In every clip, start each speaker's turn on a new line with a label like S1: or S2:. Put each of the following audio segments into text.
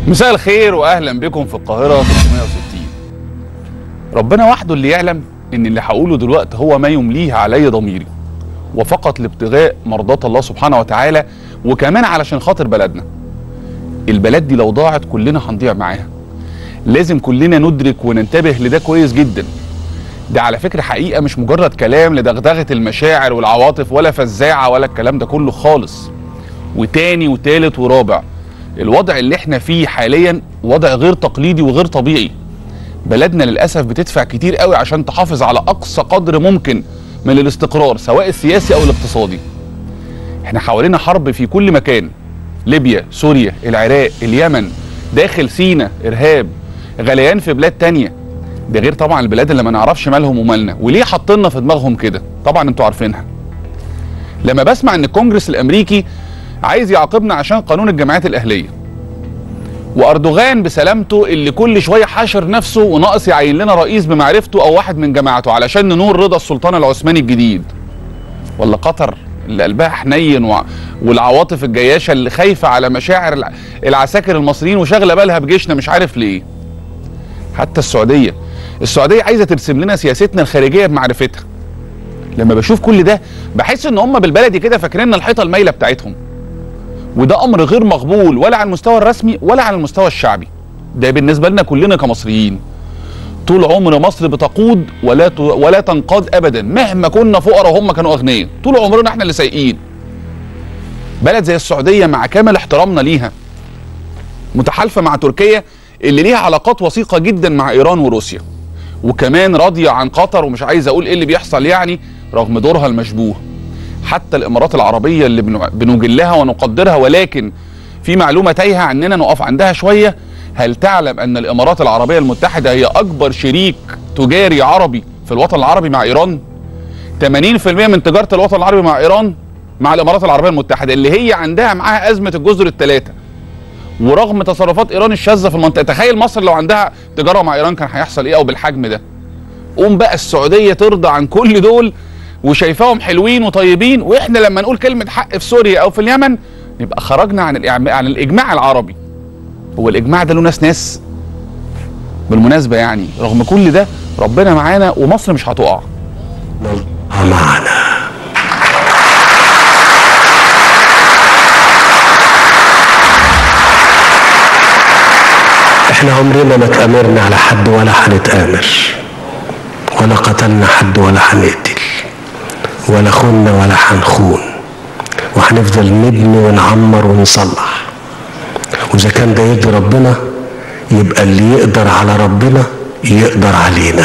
S1: مساء الخير واهلا بكم في القاهره 360. ربنا وحده اللي يعلم ان اللي هقوله دلوقتي هو ما يمليه علي ضميري، وفقط لابتغاء مرضات الله سبحانه وتعالى، وكمان علشان خاطر بلدنا. البلد دي لو ضاعت كلنا هنضيع معاها. لازم كلنا ندرك وننتبه لده كويس جدا. ده على فكره حقيقه، مش مجرد كلام لدغدغه المشاعر والعواطف ولا فزاعه ولا الكلام ده كله خالص. وتاني وتالت ورابع، الوضع اللي احنا فيه حاليا وضع غير تقليدي وغير طبيعي. بلدنا للأسف بتدفع كتير قوي عشان تحافظ على أقصى قدر ممكن من الاستقرار، سواء السياسي أو الاقتصادي. احنا حوالينا حرب في كل مكان، ليبيا، سوريا، العراق، اليمن، داخل سينا، إرهاب، غليان في بلاد تانية. ده غير طبعا البلاد اللي ما نعرفش مالهم ومالنا وليه حاطيننا في دماغهم كده، طبعا انتوا عارفينها. لما بسمع ان الكونجرس الامريكي عايز يعاقبنا عشان قانون الجمعيات الاهليه، واردوغان بسلامته اللي كل شويه حاشر نفسه وناقص يعين لنا رئيس بمعرفته او واحد من جماعته علشان ننور رضا السلطان العثماني الجديد، ولا قطر اللي قلبها حنين والعواطف الجياشه اللي خايفه على مشاعر العساكر المصريين وشاغله بالها بجيشنا مش عارف ليه. حتى السعوديه عايزه ترسم لنا سياستنا الخارجيه بمعرفتها. لما بشوف كل ده بحس ان هم بالبلدي كده فاكريننا الحيطه المايله بتاعتهم، وده امر غير مقبول ولا على المستوى الرسمي ولا على المستوى الشعبي. ده بالنسبه لنا كلنا كمصريين. طول عمر مصر بتقود ولا تنقاد ابدا، مهما كنا فقراء وهم كانوا اغنياء، طول عمرنا احنا اللي سايقين. بلد زي السعوديه مع كامل احترامنا ليها متحالفه مع تركيا اللي ليها علاقات وثيقه جدا مع ايران وروسيا، وكمان راضيه عن قطر، ومش عايز اقول ايه اللي بيحصل يعني رغم دورها المشبوه. حتى الامارات العربيه اللي بنجلها ونقدرها، ولكن في معلومه تايهه عننا نقف عندها شويه. هل تعلم ان الامارات العربيه المتحده هي اكبر شريك تجاري عربي في الوطن العربي مع ايران؟ 80% من تجاره الوطن العربي مع ايران مع الامارات العربيه المتحده، اللي هي عندها معاها ازمه الجزر الثلاثه. ورغم تصرفات ايران الشاذه في المنطقه، تخيل مصر لو عندها تجاره مع ايران كان هيحصل ايه او بالحجم ده. قوم بقى السعوديه ترضى عن كل دول وشايفاهم حلوين وطيبين، واحنا لما نقول كلمه حق في سوريا او في اليمن نبقى خرجنا عن الاجماع العربي. هو الاجماع ده له ناس بالمناسبه يعني. رغم كل ده ربنا معانا ومصر مش هتقع.
S2: معنا احنا عمرنا ما اتآمرنا على حد ولا هنتآمر، ولا قتلنا حد ولا هنقتل، ولا خنا ولا هنخون، وهنفضل نبني ونعمر ونصلح. واذا كان ده يرضي ربنا يبقى اللي يقدر على ربنا يقدر علينا.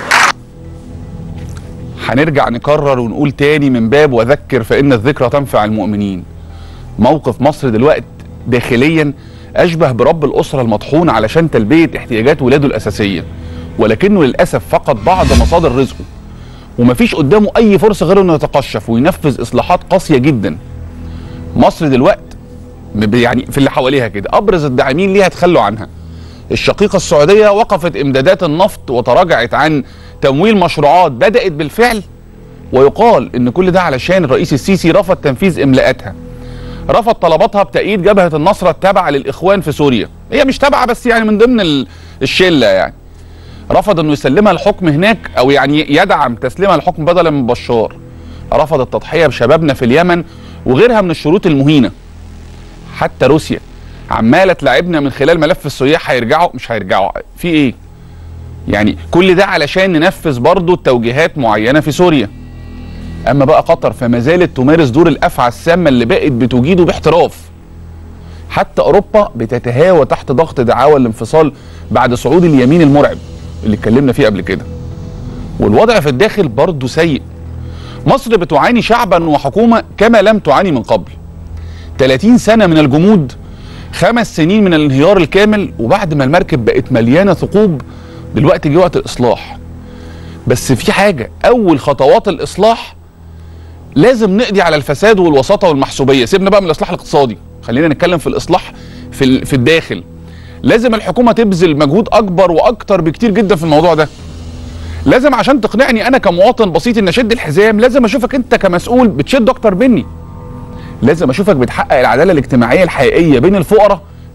S1: هنرجع نكرر ونقول تاني من باب وذكر فإن الذكرى تنفع المؤمنين. موقف مصر دلوقتي داخليا أشبه برب الأسرة المطحون علشان تلبية احتياجات ولاده الأساسية، ولكنه للأسف فقد بعض مصادر رزقه، ومفيش قدامه أي فرصة غير إنه يتقشف وينفذ إصلاحات قاسية جدا. مصر دلوقتي يعني في اللي حواليها كده أبرز الداعمين ليها تخلوا عنها. الشقيقة السعودية وقفت إمدادات النفط وتراجعت عن تمويل مشروعات بدأت بالفعل، ويقال إن كل ده علشان الرئيس السيسي رفض تنفيذ إملاءاتها، رفض طلباتها بتأييد جبهة النصرة التابعة للإخوان في سوريا. هي مش تابعة بس يعني من ضمن الشلة يعني. رفض إنه يسلمها الحكم هناك أو يعني يدعم تسليمها الحكم بدلا من بشار. رفض التضحية بشبابنا في اليمن وغيرها من الشروط المهينة. حتى روسيا عمالة تلاعبنا من خلال ملف السياح، هيرجعوا مش هيرجعوا في ايه يعني. كل ده علشان ننفذ برضو توجيهات معينة في سوريا. اما بقى قطر فما زالت تمارس دور الافعى السامة اللي بقت بتجيده باحتراف. حتى اوروبا بتتهاوى تحت ضغط دعاوى الانفصال بعد صعود اليمين المرعب اللي اتكلمنا فيه قبل كده. والوضع في الداخل برضو سيء. مصر بتعاني شعبا وحكومة كما لم تعاني من قبل. 30 سنة من الجمود، 5 سنين من الانهيار الكامل، وبعد ما المركب بقت مليانة ثقوب دلوقتي جه وقت الإصلاح. بس في حاجة، أول خطوات الإصلاح لازم نقضي على الفساد والوساطة والمحسوبية. سيبنا بقى من الإصلاح الاقتصادي، خلينا نتكلم في الإصلاح في الداخل. لازم الحكومة تبذل مجهود أكبر وأكتر بكتير جدا في الموضوع ده. لازم عشان تقنعني أنا كمواطن بسيط إن أشد الحزام، لازم أشوفك أنت كمسؤول بتشد أكتر مني. لازم اشوفك بتحقق العداله الاجتماعيه الحقيقيه بين الفقراء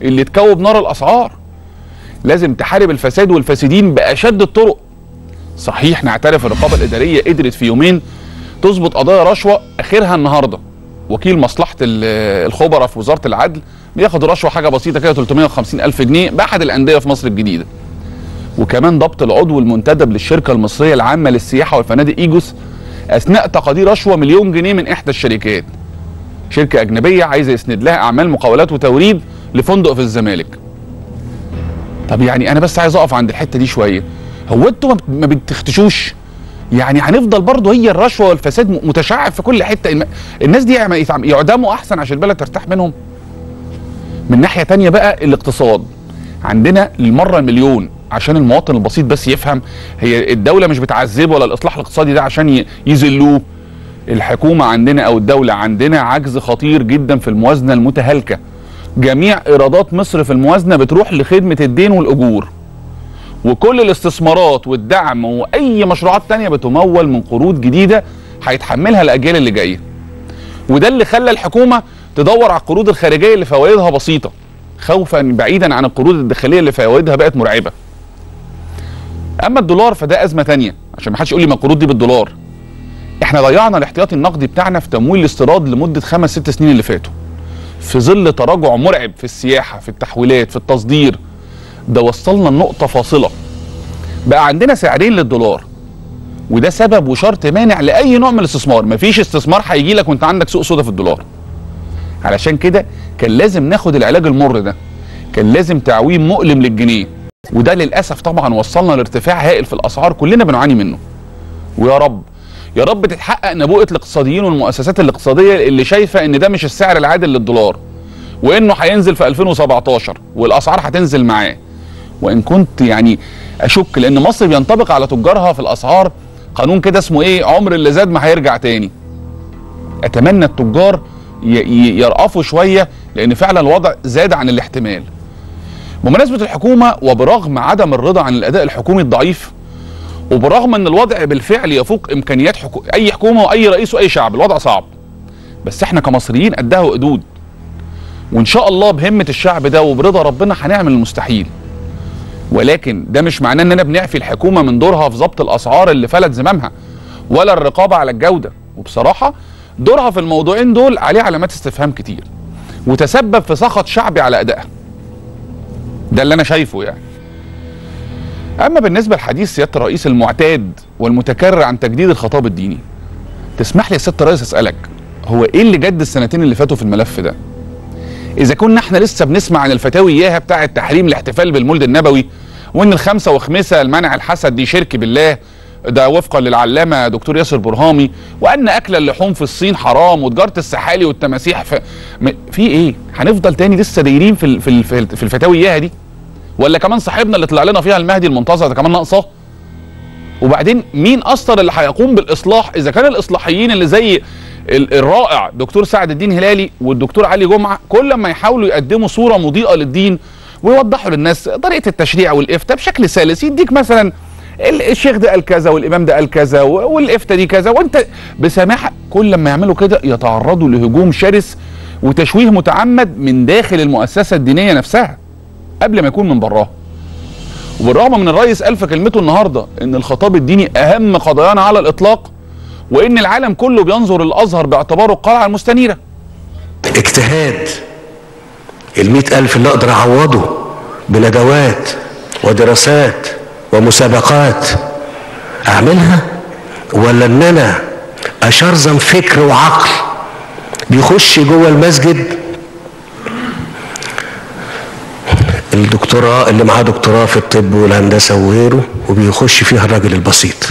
S1: اللي تكوب نار الاسعار. لازم تحارب الفساد والفاسدين باشد الطرق. صحيح نعترف الرقابه الاداريه قدرت في يومين تظبط قضايا رشوه، اخرها النهارده وكيل مصلحه الخبراء في وزاره العدل بياخد رشوه حاجه بسيطه كده 350,000 جنيه باحد الانديه في مصر الجديده. وكمان ضبط العضو المنتدب للشركه المصريه العامه للسياحه والفنادق ايجوس اثناء تقاضي رشوه مليون جنيه من احدى الشركات. شركه اجنبيه عايزه يسند لها اعمال مقاولات وتوريد لفندق في الزمالك. طب يعني انا بس عايز اقف عند الحته دي شويه. هو انتوا ما بتختشوش؟ يعني هنفضل برضه هي الرشوه والفساد متشعب في كل حته. الناس دي يعدموا احسن عشان البلد ترتاح منهم. من ناحيه تانية بقى الاقتصاد عندنا للمره المليون عشان المواطن البسيط بس يفهم، هي الدوله مش بتعذبه ولا الاصلاح الاقتصادي ده عشان يذلوه. الحكومه عندنا او الدوله عندنا عجز خطير جدا في الموازنه المتهالكه. جميع ايرادات مصر في الموازنه بتروح لخدمه الدين والاجور، وكل الاستثمارات والدعم واي مشروعات تانية بتمول من قروض جديده هيتحملها الاجيال اللي جايه. وده اللي خلى الحكومه تدور على القروض الخارجيه اللي فوائدها بسيطه، خوفا بعيدا عن القروض الداخليه اللي فوائدها بقت مرعبه. اما الدولار فده ازمه تانية، عشان ما حدش يقول لي ما القروض دي بالدولار. احنا ضيعنا الاحتياطي النقدي بتاعنا في تمويل الاستيراد لمده 5-6 سنين اللي فاتوا، في ظل تراجع مرعب في السياحه، في التحويلات، في التصدير. ده وصلنا لنقطه فاصله، بقى عندنا سعرين للدولار، وده سبب وشرط مانع لاي نوع من الاستثمار. مفيش استثمار هيجي لك وانت عندك سوق سودا في الدولار. علشان كده كان لازم ناخد العلاج المر ده، كان لازم تعويم مؤلم للجنيه، وده للاسف طبعا وصلنا لارتفاع هائل في الاسعار كلنا بنعاني منه. ويا رب يا رب تتحقق نبوءه الاقتصاديين والمؤسسات الاقتصاديه اللي شايفه ان ده مش السعر العادل للدولار، وانه هينزل في 2017 والاسعار هتنزل معاه. وان كنت يعني اشك، لان مصر بينطبق على تجارها في الاسعار قانون كده اسمه ايه، عمر اللي زاد ما هيرجع تاني. اتمنى التجار يرأفوا شويه، لان فعلا الوضع زاد عن الاحتمال. بمناسبه الحكومه، وبرغم عدم الرضا عن الاداء الحكومي الضعيف، وبرغم ان الوضع بالفعل يفوق امكانيات اي حكومه واي رئيس واي شعب، الوضع صعب، بس احنا كمصريين قدها وقدود، وان شاء الله بهمه الشعب ده وبرضا ربنا هنعمل المستحيل. ولكن ده مش معناه اننا بنعفي الحكومه من دورها في ضبط الاسعار اللي فلت زمامها، ولا الرقابه على الجوده. وبصراحه دورها في الموضوعين دول عليه علامات استفهام كتير، وتسبب في سخط شعبي على ادائها. ده اللي انا شايفه يعني. اما بالنسبه لحديث سياده الرئيس المعتاد والمتكرر عن تجديد الخطاب الديني، تسمح لي يا سياده الرئيس اسالك، هو ايه اللي جد السنتين اللي فاتوا في الملف ده؟ اذا كنا احنا لسه بنسمع عن الفتاوي اياها بتاعه تحريم الاحتفال بالمولد النبوي، وان الخمسه وخمسه المنع الحسد دي شرك بالله، ده وفقا للعلامه دكتور ياسر برهامي، وان اكل اللحوم في الصين حرام، وتجاره السحالي والتماسيح في ايه؟ هنفضل تاني لسه دايرين في الفتاوي اياها دي؟ ولا كمان صاحبنا اللي طلع لنا فيها المهدي المنتظر ده كمان ناقصاه؟ وبعدين مين اصلا اللي هيقوم بالاصلاح اذا كان الاصلاحيين اللي زي الرائع دكتور سعد الدين هلالي والدكتور علي جمعه كل ما يحاولوا يقدموا صوره مضيئه للدين ويوضحوا للناس طريقه التشريع والافتاء بشكل سلس، يديك مثلا الشيخ ده قال كذا والامام ده قال كذا والافتاء دي كذا، وانت بسماحه كل ما يعملوا كده يتعرضوا لهجوم شرس وتشويه متعمد من داخل المؤسسه الدينيه نفسها قبل ما يكون من براها. وبالرغم من الرئيس قال في كلمته النهارده ان الخطاب الديني اهم قضايانا على الاطلاق، وان العالم كله بينظر للازهر باعتباره القلعه المستنيره.
S2: اجتهاد 100,000 اللي اقدر اعوضه بندوات ودراسات ومسابقات اعملها، ولا ان انا اشرذم فكر وعقل بيخش جوه المسجد الدكتوراه اللي معاه دكتوراه في الطب والهندسه وغيره وبيخش فيها الراجل البسيط.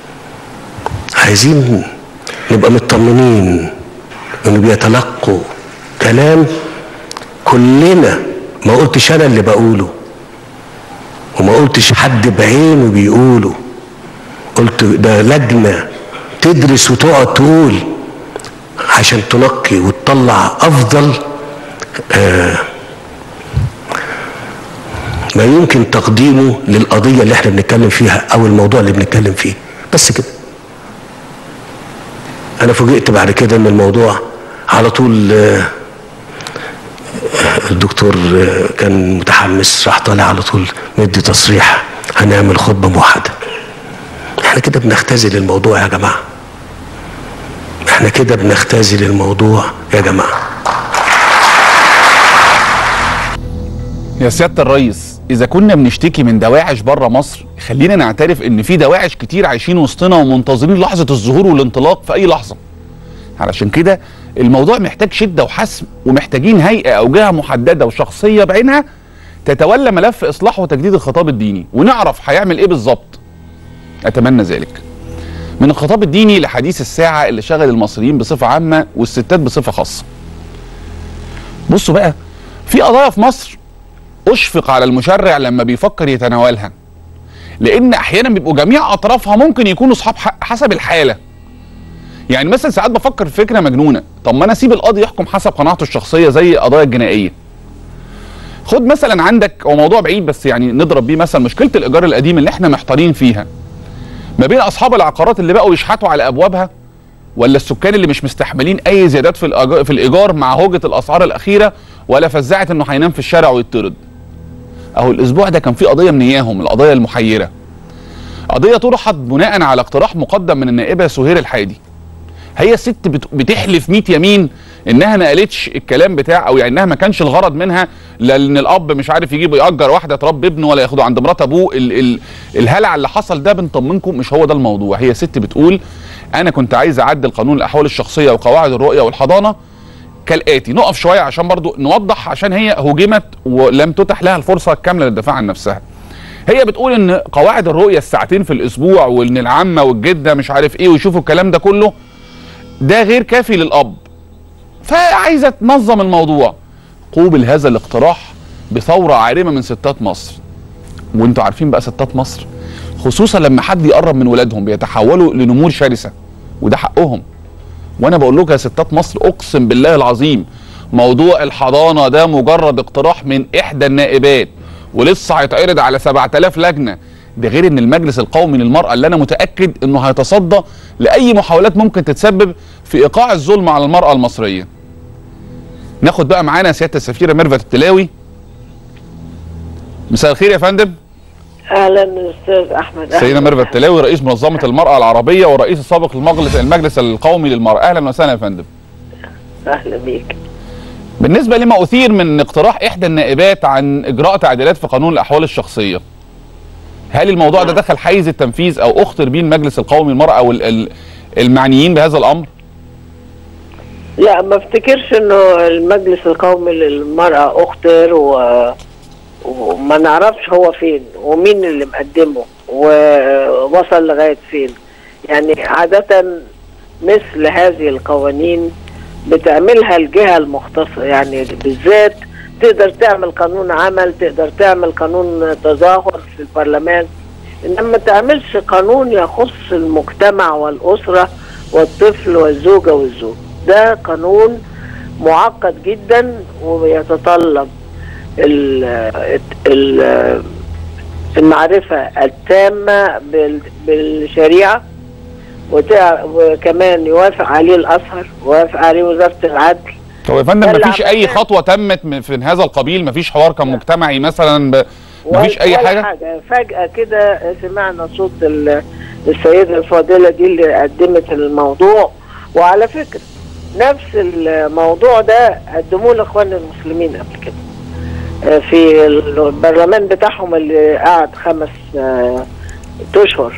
S2: عايزين نبقى مطمنين انه بيتلقوا كلام كلنا، ما قلتش انا اللي بقوله وما قلتش حد بعينه بيقوله، قلت ده لجنه تدرس وتقعد تقول عشان تنقي وتطلع افضل ما يمكن تقديمه للقضيه اللي احنا بنتكلم فيها او الموضوع اللي بنتكلم فيه. بس كده. انا فوجئت بعد كده ان الموضوع على طول الدكتور كان متحمس، راح طالع على طول مدي تصريح هنعمل خطبة موحدة. احنا كده بنختزل الموضوع يا جماعة، احنا كده بنختزل الموضوع يا جماعة.
S1: يا سيادة الرئيس، إذا كنا بنشتكي من دواعش بره مصر، خلينا نعترف إن في دواعش كتير عايشين وسطنا ومنتظرين لحظة الظهور والانطلاق في أي لحظة. علشان كده الموضوع محتاج شدة وحسم، ومحتاجين هيئة أو جهة محددة وشخصية بعينها تتولى ملف إصلاح وتجديد الخطاب الديني، ونعرف هيعمل إيه بالظبط. أتمنى ذلك. من الخطاب الديني لحديث الساعة اللي شغل المصريين بصفة عامة والستات بصفة خاصة. بصوا بقى، في قضايا في مصر أشفق على المشرع لما بيفكر يتناولها، لأن أحيانا بيبقوا جميع أطرافها ممكن يكونوا أصحاب حق حسب الحالة. يعني مثلا ساعات بفكر في فكرة مجنونة، طب ما أنا أسيب القاضي يحكم حسب قناعته الشخصية زي القضايا الجنائية. خد مثلا عندك، هو موضوع بعيد بس يعني نضرب بيه مثلا، مشكلة الإيجار القديم اللي احنا محتارين فيها ما بين أصحاب العقارات اللي بقوا يشحتوا على أبوابها، ولا السكان اللي مش مستحملين أي زيادات في الإيجار مع هوجة الأسعار الأخيرة، ولا فزاعة إنه هينام في الشارع ويطرد. اهو الاسبوع ده كان في قضيه من اياهم، القضيه المحيره. قضيه طرحت بناء على اقتراح مقدم من النائبه سهير الحادي. هي الست بتحلف 100 يمين انها ما قالتش الكلام بتاع، او يعني انها ما كانش الغرض منها لان الاب مش عارف يجيب يأجر واحده تربي ابنه ولا ياخده عند مرات ابوه. الهلع اللي حصل ده بنطمنكم مش هو ده الموضوع. هي ست بتقول انا كنت عايز اعدل قانون الاحوال الشخصيه وقواعد الرؤيه والحضانه كالآتي. نقف شوية عشان برضو نوضح، عشان هي هجمت ولم تتح لها الفرصة الكاملة للدفاع عن نفسها. هي بتقول ان قواعد الرؤية الساعتين في الاسبوع، وان العمة والجدة مش عارف ايه ويشوفوا الكلام ده كله، ده غير كافي للأب، فعايزة تنظم الموضوع. قوبل هذا الاقتراح بثورة عارمة من ستات مصر. وانتوا عارفين بقى ستات مصر خصوصا لما حد يقرب من ولادهم بيتحولوا لنمور شرسة، وده حقهم. وانا بقول لكم يا ستات مصر، اقسم بالله العظيم موضوع الحضانه ده مجرد اقتراح من احدى النائبات، ولسه هيتعرض على 7000 لجنه. ده غير ان المجلس القومي للمراه اللي انا متاكد انه هيتصدى لاي محاولات ممكن تتسبب في ايقاع الظلم على المراه المصريه. ناخد بقى معانا سياده السفيره ميرفت التلاوي. مساء الخير يا فندم.
S3: اهلا استاذ احمد.
S1: سيدنا ميرفت التلاوي، رئيس منظمه المراه العربيه والرئيس السابق للمجلس القومي للمراه. اهلا وسهلا يا فندم.
S3: اهلا بيك.
S1: بالنسبه لما اثير من اقتراح احدى النائبات عن اجراء تعديلات في قانون الاحوال الشخصيه، هل الموضوع ده دخل حيز التنفيذ او اخطر بيه المجلس القومي للمراه او المعنيين بهذا الامر؟
S3: لا، ما افتكرش انه المجلس القومي للمراه اخطر، وما نعرفش هو فين ومين اللي مقدمه ووصل لغايه فين. يعني عاده مثل هذه القوانين بتعملها الجهه المختصه، يعني بالذات تقدر تعمل قانون عمل، تقدر تعمل قانون تظاهر في البرلمان، انما ما تعملش قانون يخص المجتمع والاسره والطفل والزوجه والزوج. ده قانون معقد جدا ويتطلب المعرفة التامة بالشريعة، وكمان يوافق عليه الأزهر ويوافق عليه وزارة العدل.
S1: طب يا فندم مفيش أي خطوة تمت في هذا القبيل؟ مفيش حوار كان مجتمعي مثلا؟ مفيش أي حاجة؟
S3: فجأة كده سمعنا صوت السيدة الفاضلة دي اللي قدمت الموضوع. وعلى فكرة نفس الموضوع ده قدموه الإخوان المسلمين قبل كده في البرلمان بتاعهم اللي قعد 5 أشهر.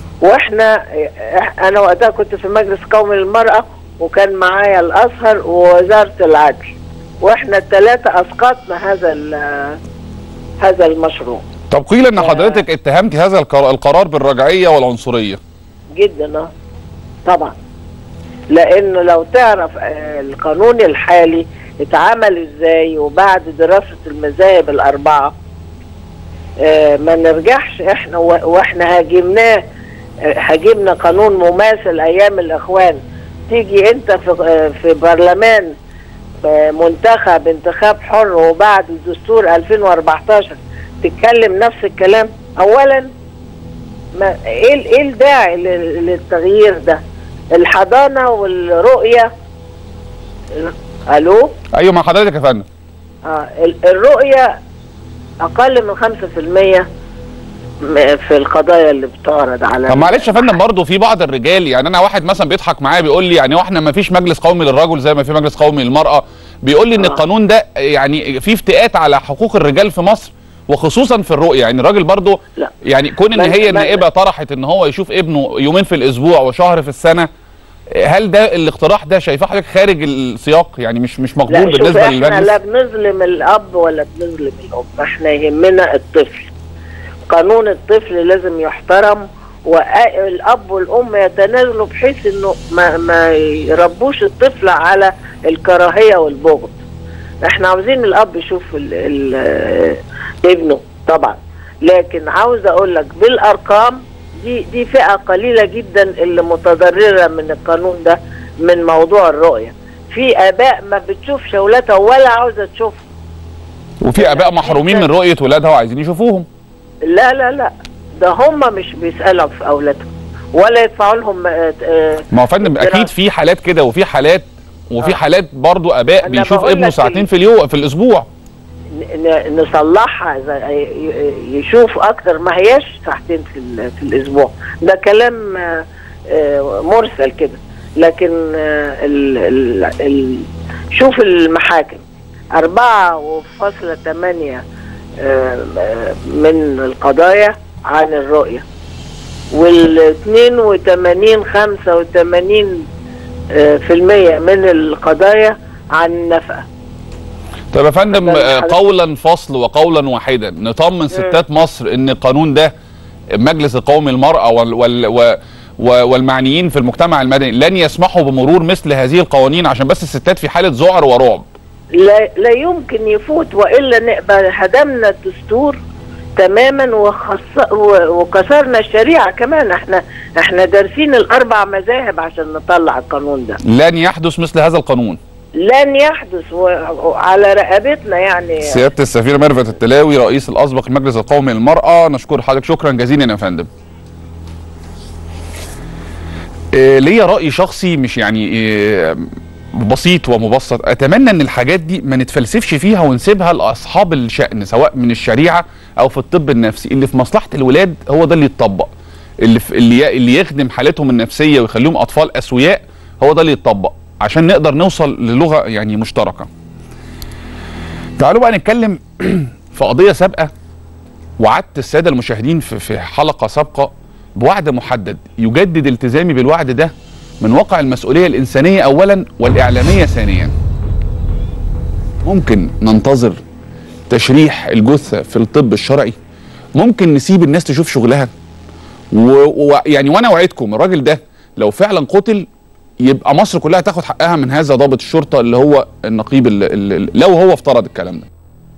S3: انا وقتها كنت في المجلس القومي للمرأة، وكان معايا الازهر ووزارة العدل، واحنا الثلاثة اسقطنا هذا المشروع.
S1: طب قيل ان حضرتك اتهمتي هذا القرار بالرجعية والعنصرية.
S3: جدا طبعا، لانه لو تعرف القانون الحالي اتعمل ازاي وبعد دراسة المذاهب الاربعة، ما نرجعش احنا واحنا هاجمنا قانون مماثل ايام الاخوان. تيجي انت في برلمان منتخب انتخاب حر وبعد الدستور 2014 تتكلم نفس الكلام. اولا ايه الداعي للتغيير ده؟ الحضانة والرؤية. الو،
S1: ايوه مع حضرتك يا فندم.
S3: الرؤية أقل من 5% في القضايا اللي بتعرض على.
S1: طب معلش يا فندم، برضه في بعض الرجال، يعني انا واحد مثلا بيضحك معايا بيقول لي يعني واحنا ما فيش مجلس قومي للرجل زي ما في مجلس قومي للمرأة، بيقول لي ان القانون ده يعني في افتئات على حقوق الرجال في مصر وخصوصا في الرؤية. يعني الراجل برضه يعني كون ان هي النائبة طرحت ان هو يشوف ابنه يومين في الاسبوع وشهر في السنة، هل ده الاقتراح ده شايفاه حضرتك خارج السياق؟ يعني مش مقبول بالنسبة للمجلس؟
S3: احنا لا بنظلم الاب ولا بنظلم الام، احنا يهمنا الطفل. قانون الطفل لازم يحترم، والاب والام يتنازلوا بحيث انه ما يربوش الطفل على الكراهيه والبغض. احنا عاوزين الاب يشوف ابنه طبعا، لكن عاوز اقول لك بالارقام دي فئه قليله جدا اللي متضرره من القانون ده، من موضوع الرؤيه. في اباء ما بتشوفش اولادها ولا عاوزه تشوفها،
S1: وفي اباء محرومين من رؤيه ولادها وعايزين يشوفوهم.
S3: لا لا لا، ده هم مش بيسالوا في اولادهم ولا يدفعوا لهم.
S1: ما هو فندم اكيد في حالات كده وفي حالات برضو اباء بيشوف ابنه ساعتين في الاسبوع.
S3: نصلحها، يشوف اكتر، ما هياش ساعتين في الاسبوع، ده كلام مرسل كده. لكن شوف المحاكم 4.8 من القضايا عن الرؤية، وال82 85% من القضايا عن النفقة.
S1: طيب يا فندم، قولا فصل وقولا واحدا نطمن ستات مصر ان القانون ده مجلس القومي للمرأة والمعنيين في المجتمع المدني لن يسمحوا بمرور مثل هذه القوانين، عشان بس الستات في حالة ذعر ورعب.
S3: لا يمكن يفوت، والا نبقى هدمنا الدستور تماما وكسرنا الشريعه كمان. احنا دارسين ال4 مذاهب عشان نطلع القانون ده.
S1: لن يحدث مثل هذا القانون،
S3: لن يحدث، وعلى رقبتنا. يعني
S1: سياده السفيره ميرفت التلاوي رئيس الاسبق المجلس القومي للمراه، نشكر حضرتك شكرا جزيلا يا فندم. ليا راي شخصي مش يعني بسيط ومبسط، اتمنى ان الحاجات دي ما نتفلسفش فيها ونسيبها لاصحاب الشأن، سواء من الشريعه او في الطب النفسي. اللي في مصلحه الولاد هو ده اللي يتطبق، اللي يخدم حالتهم النفسيه ويخليهم اطفال اسوياء هو ده اللي يتطبق، عشان نقدر نوصل للغه يعني مشتركه. تعالوا بقى نتكلم في قضيه سابقه، وعدت الساده المشاهدين في حلقه سابقه بوعد محدد يجدد التزامي بالوعد ده من واقع المسؤولية الإنسانية أولا والإعلامية ثانيا. ممكن ننتظر تشريح الجثة في الطب الشرعي؟ ممكن نسيب الناس تشوف شغلها؟ ويعني وأنا وعدكم الراجل ده لو فعلا قتل يبقى مصر كلها تاخد حقها من هذا ضابط الشرطة اللي هو النقيب لو هو افترض الكلام ده.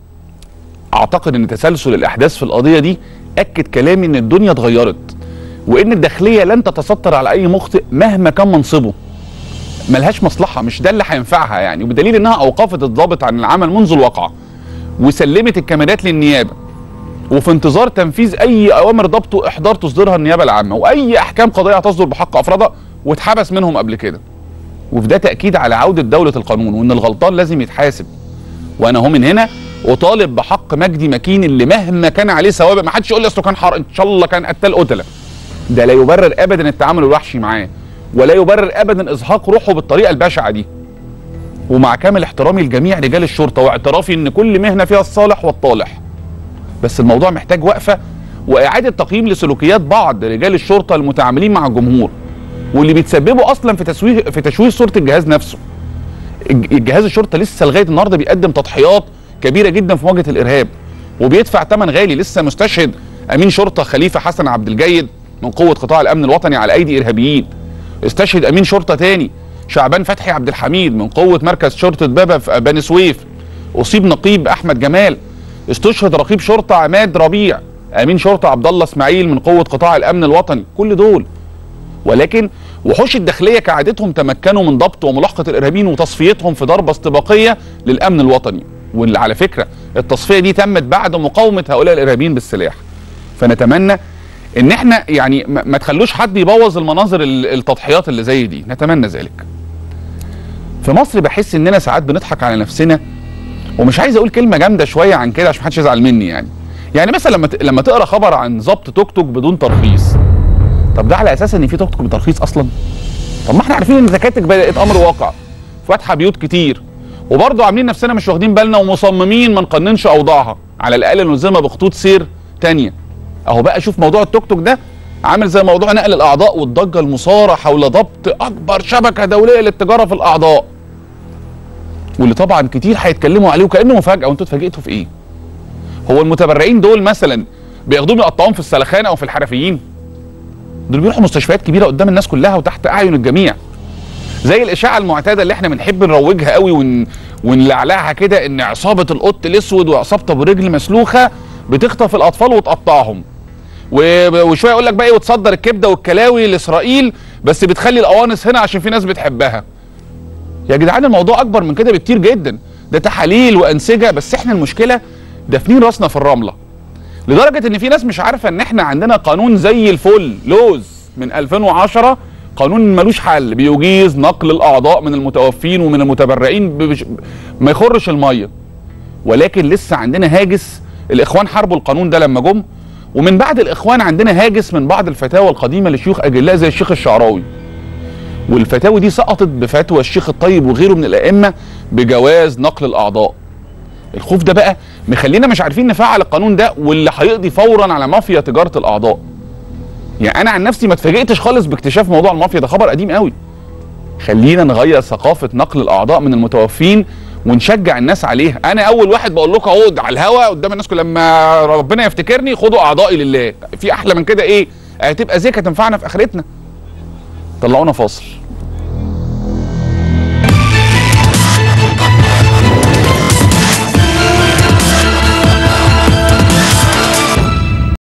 S1: أعتقد أن تسلسل الأحداث في القضية دي أكد كلامي أن الدنيا اتغيرت، وان الداخليه لن تتستر على اي مخطئ مهما كان منصبه. ملهاش مصلحه، مش ده اللي هينفعها يعني، وبدليل انها اوقفت الضابط عن العمل منذ الواقعه وسلمت الكاميرات للنيابه، وفي انتظار تنفيذ اي اوامر ضبط واحضار تصدرها النيابه العامه، واي احكام قضائيه تصدر بحق افرادها، واتحبس منهم قبل كده. وفي ده تاكيد على عوده دوله القانون، وان الغلطان لازم يتحاسب. وانا هو من هنا اطالب بحق مجدي مكين اللي مهما كان عليه سوابق، ما حدش يقول لي اصله كان ان شاء الله كان قتله. ده لا يبرر ابدا التعامل الوحشي معاه، ولا يبرر ابدا ازهاق روحه بالطريقه البشعه دي. ومع كامل احترامي لجميع رجال الشرطه واعترافي ان كل مهنه فيها الصالح والطالح، بس الموضوع محتاج وقفه واعاده تقييم لسلوكيات بعض رجال الشرطه المتعاملين مع الجمهور، واللي بيتسببوا اصلا في تشويه صوره الجهاز نفسه. الجهاز الشرطه لسه لغايه النهارده بيقدم تضحيات كبيره جدا في مواجهه الارهاب، وبيدفع ثمن غالي. لسه مستشهد امين شرطه خليفه حسن عبد الجيد من قوة قطاع الأمن الوطني على أيدي إرهابيين. استشهد أمين شرطة تاني شعبان فتحي عبد الحميد من قوة مركز شرطة بابا في بني سويف. أصيب نقيب أحمد جمال. استشهد رقيب شرطة عماد ربيع أمين شرطة عبد الله إسماعيل من قوة قطاع الأمن الوطني. كل دول، ولكن وحوش الداخلية كعادتهم تمكنوا من ضبط وملاحقة الإرهابيين وتصفيتهم في ضربة استباقية للأمن الوطني، واللي على فكرة التصفية دي تمت بعد مقاومة هؤلاء الإرهابيين بالسلاح. فنتمنى ان احنا يعني ما تخلوش حد يبوظ المناظر التضحيات اللي زي دي، نتمنى ذلك. في مصر بحس اننا ساعات بنضحك على نفسنا ومش عايز اقول كلمه جامده شويه عن كده عشان محدش يزعل مني يعني مثلا لما تقرا خبر عن ضبط توك توك بدون ترخيص، طب ده على اساس ان في توك توك بترخيص اصلا؟ طب ما احنا عارفين ان التكاتك بقت امر واقع، فاتحه بيوت كتير، وبرضه عاملين نفسنا مش واخدين بالنا ومصممين ما نقننش اوضاعها، على الاقل نلزمها بخطوط سير تانيه. اهو بقى شوف موضوع التوك توك ده عامل زي موضوع نقل الاعضاء والضجه المثاره حول ضبط اكبر شبكه دوليه للتجاره في الاعضاء، واللي طبعا كتير هيتكلموا عليه وكانه مفاجاه. وانتوا اتفاجئتوا في ايه؟ هو المتبرعين دول مثلا بياخدوهم يقطعوهم في السلخانه او في الحرفيين؟ دول بيروحوا مستشفيات كبيره قدام الناس كلها وتحت اعين الجميع، زي الاشاعه المعتاده اللي احنا بنحب نروجها قوي ونلعلعها كده، ان عصابه القط الاسود وعصابه ابو رجل مسلوخه بتخطف الاطفال وتقطعهم، وشويه يقول لك بقى ايه، وتصدر الكبده والكلاوي لاسرائيل بس بتخلي القوانص هنا عشان في ناس بتحبها. يا جدعان الموضوع اكبر من كده بكتير جدا، ده تحاليل وانسجه، بس احنا المشكله دافنين راسنا في الرمله، لدرجه ان في ناس مش عارفه ان احنا عندنا قانون زي الفل لوز من 2010، قانون ملوش حل بيجيز نقل الاعضاء من المتوفين ومن المتبرعين ما يخرش الميه، ولكن لسه عندنا هاجس. الاخوان حاربوا القانون ده لما جم، ومن بعد الاخوان عندنا هاجس من بعض الفتاوى القديمه لشيوخ اجلاء زي الشيخ الشعراوي، والفتاوي دي سقطت بفتوى الشيخ الطيب وغيره من الائمه بجواز نقل الاعضاء. الخوف ده بقى مخلينا مش عارفين نفعل القانون ده، واللي هيقضي فورا على مافيا تجاره الاعضاء. يعني انا عن نفسي ما اتفاجئتش خالص باكتشاف موضوع المافيا ده، خبر قديم قوي. خلينا نغير ثقافه نقل الاعضاء من المتوفين ونشجع الناس عليها. انا اول واحد بقول لكم اهو على الهوا قدام الناس كلها، لما ربنا يفتكرني خدوا اعضائي لله. في احلى من كده ايه؟ هتبقى زكاه تنفعنا في اخرتنا. طلعونا فاصل.